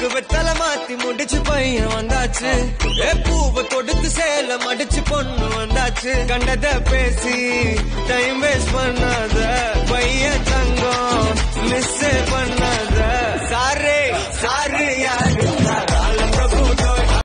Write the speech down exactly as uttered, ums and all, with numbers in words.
வெத்தலை மாத்தி முடிச்சு பையன் வந்தாச்சு. பூவை கொடுத்து சேல மடிச்சு பொண்ணு வந்தாச்சு. கண்டத பேசி டைம் வேஸ்ட் பண்ணாத பையன் தங்கம் மிஸ் பண்ண